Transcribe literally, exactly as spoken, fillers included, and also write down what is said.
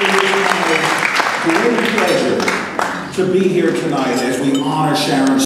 It is my great pleasure to be here tonight as we honor Sharon